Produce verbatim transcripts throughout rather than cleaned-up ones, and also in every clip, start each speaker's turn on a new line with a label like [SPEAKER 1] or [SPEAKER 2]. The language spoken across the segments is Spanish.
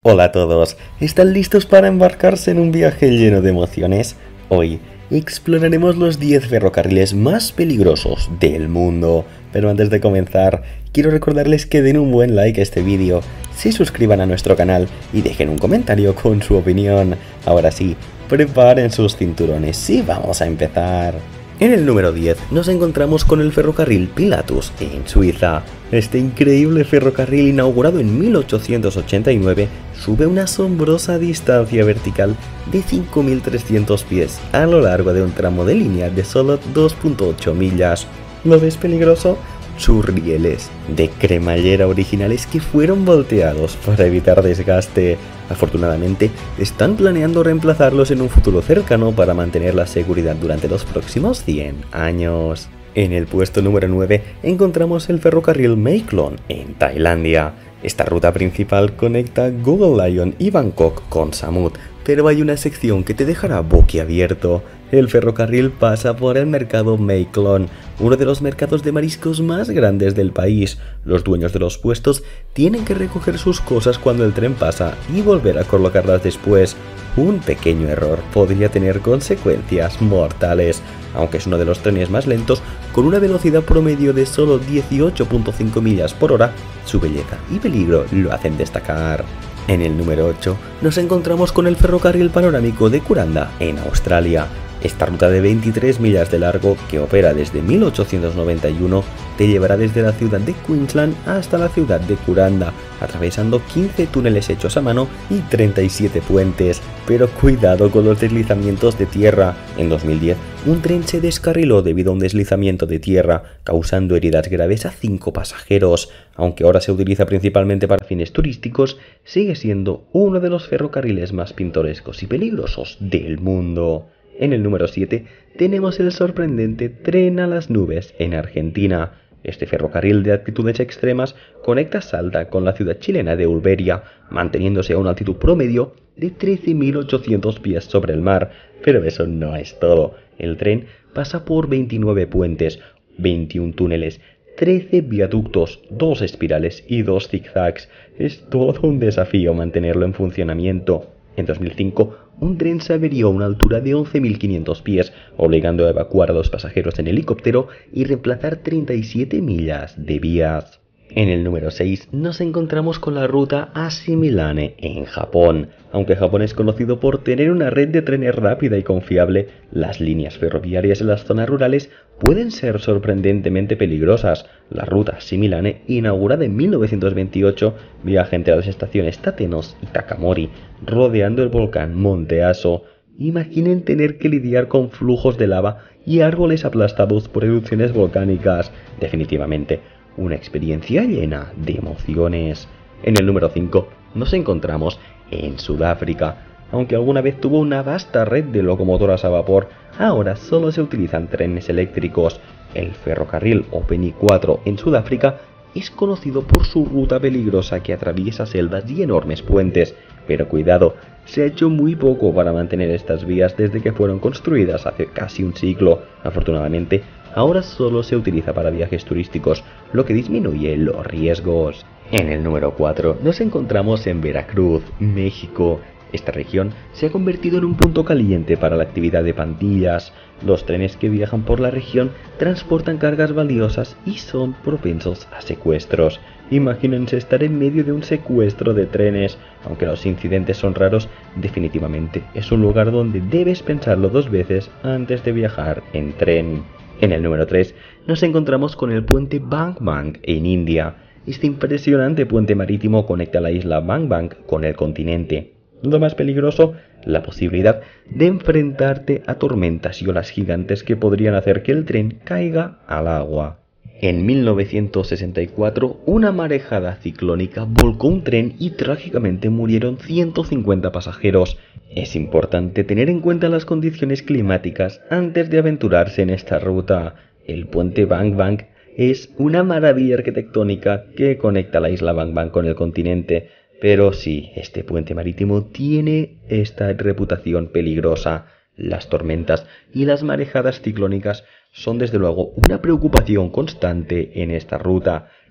[SPEAKER 1] Hola a todos, ¿están listos para embarcarse en un viaje lleno de emociones? Hoy exploraremos los diez ferrocarriles más peligrosos del mundo. Pero antes de comenzar, quiero recordarles que den un buen like a este vídeo, se suscriban a nuestro canal y dejen un comentario con su opinión. Ahora sí, preparen sus cinturones y vamos a empezar. En el número diez nos encontramos con el ferrocarril Pilatus en Suiza. Este increíble ferrocarril, inaugurado en mil ochocientos ochenta y nueve, sube una asombrosa distancia vertical de cinco mil trescientos pies a lo largo de un tramo de línea de solo dos punto ocho millas. ¿Lo ves peligroso? Sus rieles de cremallera originales que fueron volteados para evitar desgaste. Afortunadamente, están planeando reemplazarlos en un futuro cercano para mantener la seguridad durante los próximos cien años. En el puesto número nueve encontramos el ferrocarril Mae Klong en Tailandia. Esta ruta principal conecta Google Lion y Bangkok con Samut, pero hay una sección que te dejará boquiabierto. El ferrocarril pasa por el mercado Mae Klong, uno de los mercados de mariscos más grandes del país. Los dueños de los puestos tienen que recoger sus cosas cuando el tren pasa y volver a colocarlas después. Un pequeño error podría tener consecuencias mortales, aunque es uno de los trenes más lentos, con una velocidad promedio de solo dieciocho punto cinco millas por hora, su belleza y peligro lo hacen destacar. En el número ocho nos encontramos con el ferrocarril panorámico de Kuranda en Australia. Esta ruta de veintitrés millas de largo, que opera desde mil ochocientos noventa y uno, te llevará desde la ciudad de Queensland hasta la ciudad de Kuranda, atravesando quince túneles hechos a mano y treinta y siete puentes. Pero cuidado con los deslizamientos de tierra. En dos mil diez, un tren se descarriló debido a un deslizamiento de tierra, causando heridas graves a cinco pasajeros. Aunque ahora se utiliza principalmente para fines turísticos, sigue siendo uno de los ferrocarriles más pintorescos y peligrosos del mundo. En el número siete tenemos el sorprendente Tren a las Nubes en Argentina. Este ferrocarril de altitudes extremas conecta Salta con la ciudad chilena de Olveria, manteniéndose a una altitud promedio de trece mil ochocientos pies sobre el mar. Pero eso no es todo. El tren pasa por veintinueve puentes, veintiún túneles, trece viaductos, dos espirales y dos zigzags. Es todo un desafío mantenerlo en funcionamiento. En dos mil cinco, un tren se averió a una altura de once mil quinientos pies, obligando a evacuar a los pasajeros en helicóptero y reemplazar treinta y siete millas de vías. En el número seis nos encontramos con la ruta Ashi-Milane en Japón. Aunque Japón es conocido por tener una red de trenes rápida y confiable, las líneas ferroviarias en las zonas rurales pueden ser sorprendentemente peligrosas. La ruta Ashi-Milane, inaugurada en mil novecientos veintiocho, viaja entre las estaciones Tatenos y Takamori, rodeando el volcán Monte Aso. Imaginen tener que lidiar con flujos de lava y árboles aplastados por erupciones volcánicas. Definitivamente, una experiencia llena de emociones. En el número cinco nos encontramos en Sudáfrica. Aunque alguna vez tuvo una vasta red de locomotoras a vapor, ahora solo se utilizan trenes eléctricos. El ferrocarril Openi cuatro en Sudáfrica es conocido por su ruta peligrosa que atraviesa selvas y enormes puentes. Pero cuidado, se ha hecho muy poco para mantener estas vías desde que fueron construidas hace casi un siglo. Afortunadamente, ahora solo se utiliza para viajes turísticos, lo que disminuye los riesgos. En el número cuatro nos encontramos en Veracruz, México. Esta región se ha convertido en un punto caliente para la actividad de pandillas. Los trenes que viajan por la región transportan cargas valiosas y son propensos a secuestros. Imagínense estar en medio de un secuestro de trenes. Aunque los incidentes son raros, definitivamente es un lugar donde debes pensarlo dos veces antes de viajar en tren. En el número tres nos encontramos con el puente Bang Bang en India. Este impresionante puente marítimo conecta la isla Bang Bang con el continente. Lo más peligroso, la posibilidad de enfrentarte a tormentas y olas gigantes que podrían hacer que el tren caiga al agua. En mil novecientos sesenta y cuatro, una marejada ciclónica volcó un tren y trágicamente murieron ciento cincuenta pasajeros. Es importante tener en cuenta las condiciones climáticas antes de aventurarse en esta ruta. El puente Bang Bang es una maravilla arquitectónica que conecta la isla Bang Bang con el continente. Pero sí, este puente marítimo tiene esta reputación peligrosa. Las tormentas y las marejadas ciclónicas son desde luego una preocupación constante en esta ruta.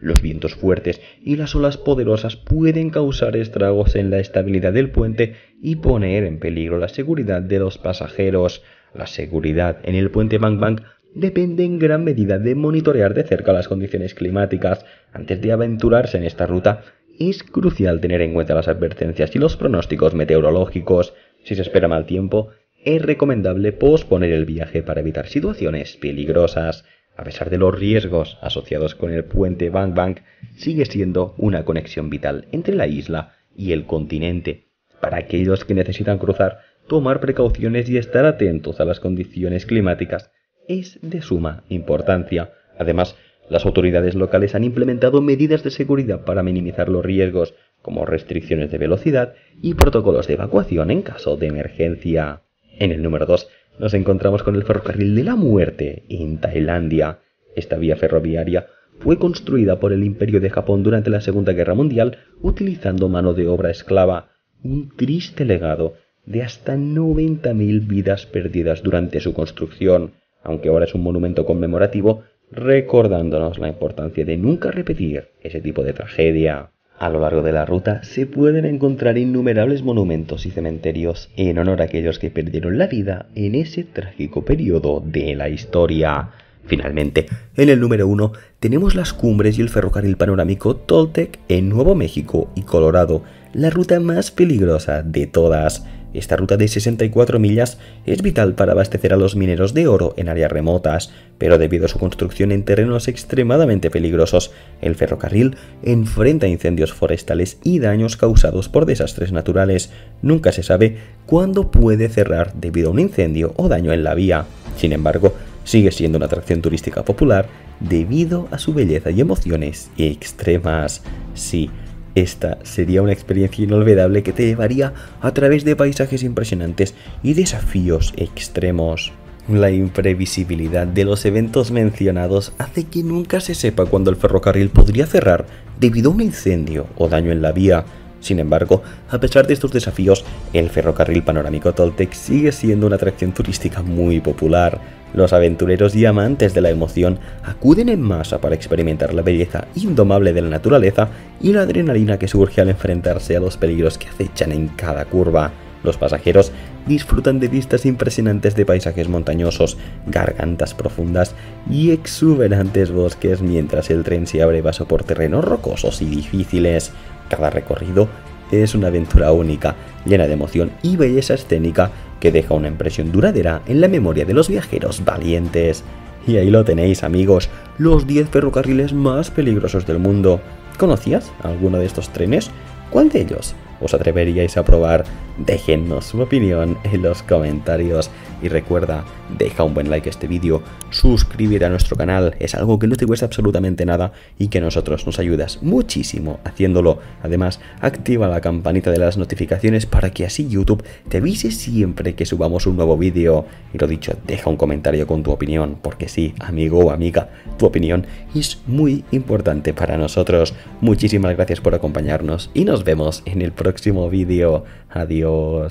[SPEAKER 1] Los vientos fuertes y las olas poderosas pueden causar estragos en la estabilidad del puente y poner en peligro la seguridad de los pasajeros. La seguridad en el puente Bang Bang depende en gran medida de monitorear de cerca las condiciones climáticas. Antes de aventurarse en esta ruta, es crucial tener en cuenta las advertencias y los pronósticos meteorológicos. Si se espera mal tiempo, es recomendable posponer el viaje para evitar situaciones peligrosas. A pesar de los riesgos asociados con el puente Bang Bang, sigue siendo una conexión vital entre la isla y el continente. Para aquellos que necesitan cruzar, tomar precauciones y estar atentos a las condiciones climáticas es de suma importancia. Además, las autoridades locales han implementado medidas de seguridad para minimizar los riesgos, como restricciones de velocidad y protocolos de evacuación en caso de emergencia. En el número dos nos encontramos con el ferrocarril de la muerte en Tailandia. Esta vía ferroviaria fue construida por el Imperio de Japón durante la Segunda Guerra Mundial utilizando mano de obra esclava, un triste legado de hasta noventa mil vidas perdidas durante su construcción, aunque ahora es un monumento conmemorativo recordándonos la importancia de nunca repetir ese tipo de tragedia. A lo largo de la ruta se pueden encontrar innumerables monumentos y cementerios en honor a aquellos que perdieron la vida en ese trágico periodo de la historia. Finalmente, en el número uno tenemos las cumbres y el ferrocarril panorámico Toltec en Nuevo México y Colorado, la ruta más peligrosa de todas. Esta ruta de sesenta y cuatro millas es vital para abastecer a los mineros de oro en áreas remotas, pero debido a su construcción en terrenos extremadamente peligrosos, el ferrocarril enfrenta incendios forestales y daños causados por desastres naturales. Nunca se sabe cuándo puede cerrar debido a un incendio o daño en la vía. Sin embargo, sigue siendo una atracción turística popular debido a su belleza y emociones extremas. Sí, esta sería una experiencia inolvidable que te llevaría a través de paisajes impresionantes y desafíos extremos. La imprevisibilidad de los eventos mencionados hace que nunca se sepa cuándo el ferrocarril podría cerrar debido a un incendio o daño en la vía. Sin embargo, a pesar de estos desafíos, el ferrocarril panorámico Toltec sigue siendo una atracción turística muy popular. Los aventureros y amantes de la emoción acuden en masa para experimentar la belleza indomable de la naturaleza y la adrenalina que surge al enfrentarse a los peligros que acechan en cada curva. Los pasajeros disfrutan de vistas impresionantes de paisajes montañosos, gargantas profundas y exuberantes bosques mientras el tren se abre paso por terrenos rocosos y difíciles. Cada recorrido es una aventura única, llena de emoción y belleza escénica que deja una impresión duradera en la memoria de los viajeros valientes. Y ahí lo tenéis, amigos, los diez ferrocarriles más peligrosos del mundo. ¿Conocías alguno de estos trenes? ¿Cuál de ellos os atreveríais a probar? Déjennos su opinión en los comentarios. Y recuerda, deja un buen like a este vídeo, suscríbete a nuestro canal, es algo que no te cuesta absolutamente nada y que a nosotros nos ayudas muchísimo haciéndolo. Además, activa la campanita de las notificaciones para que así YouTube te avise siempre que subamos un nuevo vídeo. Y lo dicho, deja un comentario con tu opinión, porque sí, amigo o amiga, tu opinión es muy importante para nosotros. Muchísimas gracias por acompañarnos y nos vemos en el próximo vídeo. Adiós.